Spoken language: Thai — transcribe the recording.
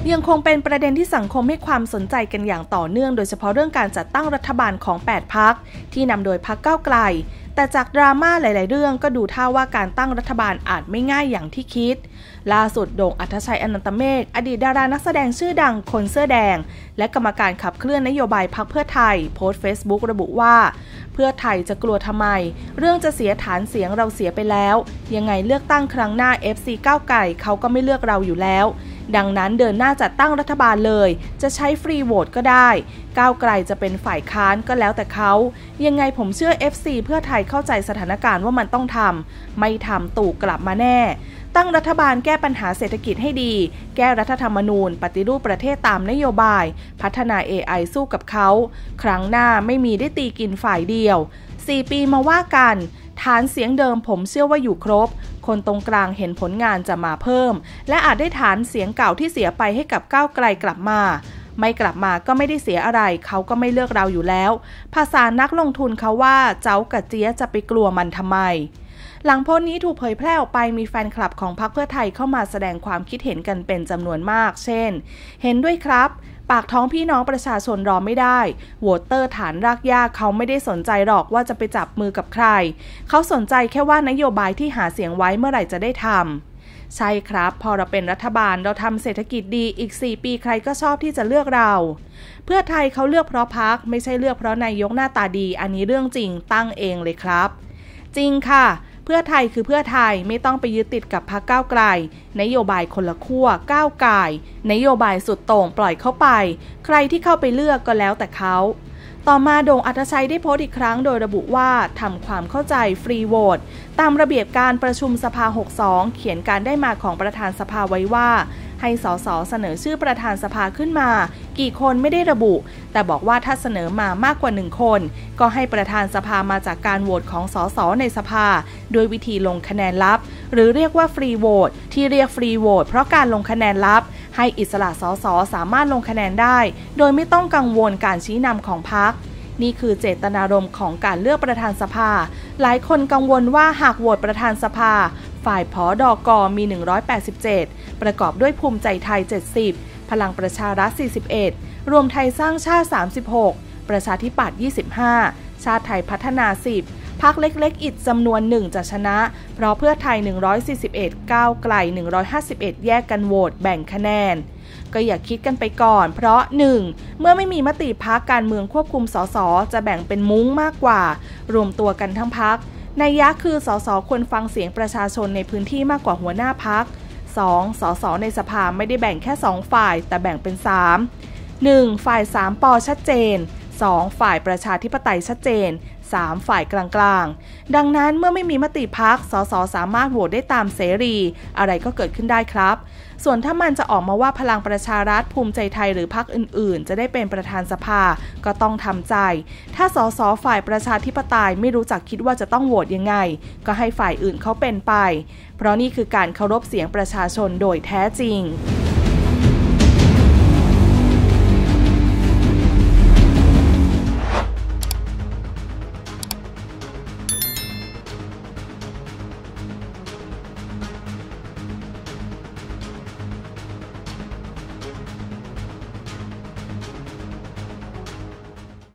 ยังคงเป็นประเด็นที่สังคมให้ความสนใจกันอย่างต่อเนื่องโดยเฉพาะเรื่องการจัดตั้งรัฐบาลของ8พรรคที่นำโดยพรรคก้าวไกลแต่จากดราม่าหลายๆเรื่องก็ดูท่าว่าการตั้งรัฐบาลอาจไม่ง่ายอย่างที่คิดล่าสุดโด่ง อัธชัย อนันตเมฆอดีตดารานักแสดงชื่อดังคนเสื้อแดงและกรรมการขับเคลื่อนนโยบายพรรคเพื่อไทยโพสต์ Facebook ระบุว่าเพื่อไทยจะกลัวทำไมเรื่องจะเสียฐานเสียงเราเสียไปแล้วยังไงเลือกตั้งครั้งหน้า FC ก้าวไกลเขาก็ไม่เลือกเราอยู่แล้วดังนั้นเดินหน้าจัดตั้งรัฐบาลเลยจะใช้ฟรีโหวตก็ได้ก้าวไกลจะเป็นฝ่ายค้านก็แล้วแต่เขายังไงผมเชื่อ FC เพื่อไทยเข้าใจสถานการณ์ว่ามันต้องทำไม่ทำตู่กลับมาแน่ตั้งรัฐบาลแก้ปัญหาเศรษฐกิจให้ดีแก้รัฐธรรมนูญปฏิรูปประเทศตามนโยบายพัฒนา AI สู้กับเขาครั้งหน้าไม่มีได้ตีกินฝ่ายเดียว4 ปีมาว่ากันฐานเสียงเดิมผมเชื่อว่าอยู่ครบคนตรงกลางเห็นผลงานจะมาเพิ่มและอาจได้ฐานเสียงเก่าที่เสียไปให้กับก้าวไกลกลับมาไม่กลับมาก็ไม่ได้เสียอะไรเขาก็ไม่เลือกเราอยู่แล้วภาษานักลงทุนเขาว่าเจ้ากับเจี๊ยจะไปกลัวมันทำไมหลังโพสต์นี้ถูกเผยแพร่ออกไปมีแฟนคลับของพรรคเพื่อไทยเข้ามาแสดงความคิดเห็นกันเป็นจำนวนมากเช่นเห็นด้วยครับปากท้องพี่น้องประชาชนรอไม่ได้โหวตเตอร์ฐานรากหญ้าเขาไม่ได้สนใจหรอกว่าจะไปจับมือกับใครเขาสนใจแค่ว่านโยบายที่หาเสียงไว้เมื่อไหร่จะได้ทำใช่ครับพอเราเป็นรัฐบาลเราทำเศรษฐกิจดีอีก4 ปีใครก็ชอบที่จะเลือกเราเพื่อไทยเขาเลือกเพราะพรรคไม่ใช่เลือกเพราะนายกหน้าตาดีอันนี้เรื่องจริงตั้งเองเลยครับจริงค่ะเพื่อไทยคือเพื่อไทยไม่ต้องไปยึดติดกับพรรคก้าวไกลนโยบายคนละขั้วก้าวไกลนโยบายสุดโต่งปล่อยเข้าไปใครที่เข้าไปเลือกก็แล้วแต่เขาต่อมาโด่ง อัธชัยได้โพสต์อีกครั้งโดยระบุว่าทำความเข้าใจฟรีโหวตตามระเบียบการประชุมสภา62เขียนการได้มาของประธานสภาไว้ว่าให้สสเสนอชื่อประธานสภาขึ้นมากี่คนไม่ได้ระบุแต่บอกว่าถ้าเสนอมามากกว่า1 คนก็ให้ประธานสภามาจากการโหวตของสสในสภาโดยวิธีลงคะแนนลับหรือเรียกว่าฟรีโหวตที่เรียกฟรีโหวตเพราะการลงคะแนนลับให้อิสระสสสามารถลงคะแนนได้โดยไม่ต้องกังวลการชี้นำของพรรคนี่คือเจตนารมณ์ของการเลือกประธานสภาหลายคนกังวลว่าหากโหวตประธานสภาฝ่ายผดก.มี187ประกอบด้วยภูมิใจไทย70พลังประชารัฐ41รวมไทยสร้างชาติ36ประชาธิปัตย์25ชาติไทยพัฒนา10พรรคเล็กๆอีกจำนวน1จะชนะเพราะเพื่อไทย141ก้าวไกล151แยกกันโหวตแบ่งคะแนนก็อย่าคิดกันไปก่อนเพราะ 1. เมื่อไม่มีมติพรรคการเมืองควบคุมสสจะแบ่งเป็นมุ้งมากกว่ารวมตัวกันทั้งพรรคนัยยะคือสสควรฟังเสียงประชาชนในพื้นที่มากกว่าหัวหน้าพรรค 2. สสในสภาไม่ได้แบ่งแค่2ฝ่ายแต่แบ่งเป็น3 1. ฝ่าย3 ป.ชัดเจน 2. ฝ่ายประชาธิปไตยชัดเจน 3. ฝ่ายกลางๆดังนั้นเมื่อไม่มีมติพรรคสสสามารถโหวตได้ตามเสรีอะไรก็เกิดขึ้นได้ครับส่วนถ้ามันจะออกมาว่าพลังประชารัฐภูมิใจไทยหรือพรรคอื่นๆจะได้เป็นประธานสภาก็ต้องทำใจถ้าสสฝ่ายประชาธิปไตยไม่รู้จักคิดว่าจะต้องโหวตยังไงก็ให้ฝ่ายอื่นเขาเป็นไปเพราะนี่คือการเคารพเสียงประชาชนโดยแท้จริง